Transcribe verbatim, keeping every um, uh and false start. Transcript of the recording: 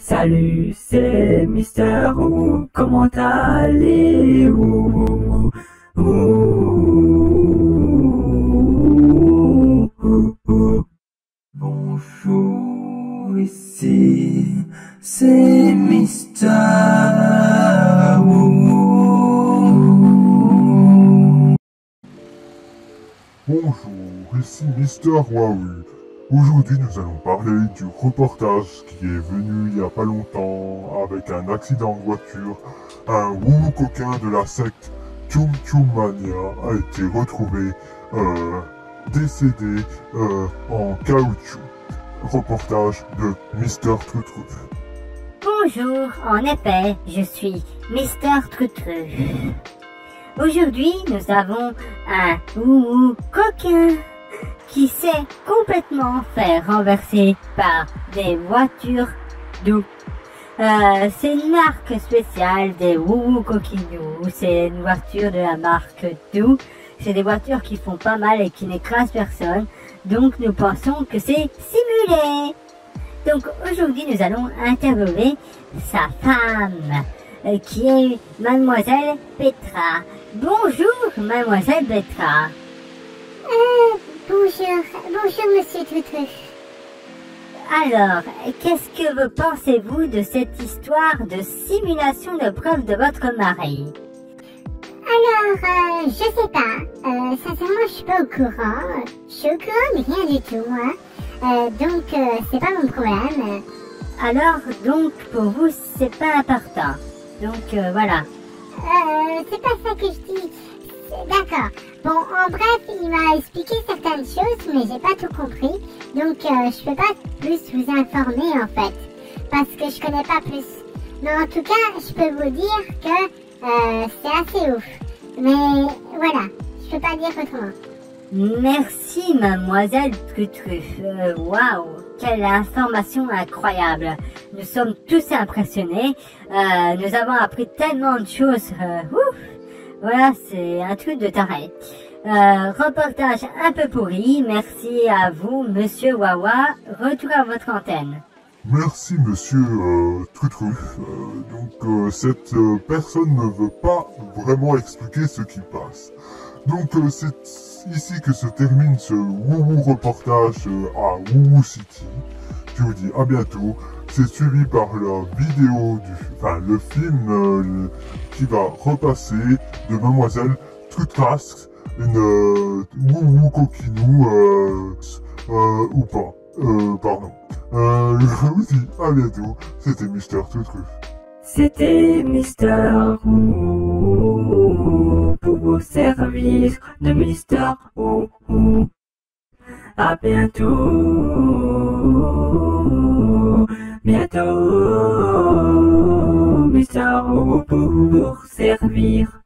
Salut, c'est Mister Woo, comment allez-vous? Bonjour, ici c'est Mister Woo. Bonjour, ici Mister Wahoo. Aujourd'hui, nous allons parler du reportage qui est venu il y a pas longtemps avec un accident de voiture. Un Woo coquin de la secte Tchoum Tchoum Mania a été retrouvé euh, décédé euh, en caoutchouc. Reportage de Mister Troutru. Bonjour, en effet, je suis Mister Troutru. Aujourd'hui, nous avons un Woo coquin qui s'est complètement fait renverser par des voitures Doo. Euh, c'est une marque spéciale des Woo coquinous. C'est une voiture de la marque Doo. C'est des voitures qui font pas mal et qui n'écrasent personne. Donc nous pensons que c'est simulé. Donc aujourd'hui nous allons interviewer sa femme, euh, qui est Mademoiselle Petra. Bonjour Mademoiselle Petra. Euh, bonjour, bonjour Monsieur Troutru. Alors, qu'est-ce que vous pensez-vous de cette histoire de simulation de preuve de votre mari? Alors, euh, je sais pas, euh, sincèrement je suis pas au courant, je suis au courant de rien du tout, hein. Euh, donc euh, c'est pas mon problème. Alors, donc, pour vous, c'est pas important. Donc, euh, voilà. Euh, c'est pas ça que je dis. D'accord. Bon, en bref, il m'a expliqué certaines choses, mais j'ai pas tout compris. Donc, euh, je peux pas plus vous informer, en fait. Parce que je connais pas plus. Mais en tout cas, je peux vous dire que euh, c'est assez ouf. Mais voilà, je peux pas dire autrement. Merci, mademoiselle Trutru. Euh, Waouh, quelle information incroyable. Nous sommes tous impressionnés. Euh, nous avons appris tellement de choses. Euh, ouf. Voilà, c'est un truc de taré. Euh, reportage un peu pourri. Merci à vous, monsieur Wawa. Retour à votre antenne. Merci Monsieur euh, Troutru. Euh, donc euh, cette euh, personne ne veut pas vraiment expliquer ce qui passe. Donc euh, c'est ici que se termine ce Woo reportage euh, à Woo City. Je vous dis à bientôt. C'est suivi par la vidéo du, enfin le film euh, qui va repasser de Mademoiselle Troutras, une euh, Woo coquinou euh, euh, ou pas. Euh, pardon. Euh, je vous dis à bientôt. C'était Mister Troutru. C'était Mister Woo pour vos services de Mister Woo. À bientôt. Bientôt. Mister Woo pour vous servir.